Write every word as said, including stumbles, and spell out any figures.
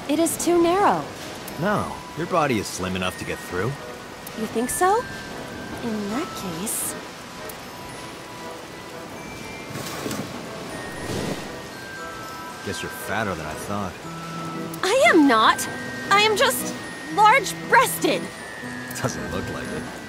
It is too narrow. No, your body is slim enough to get through. You think so? In that case... Guess you're fatter than I thought. I am not! I am just... large-breasted! Doesn't look like it.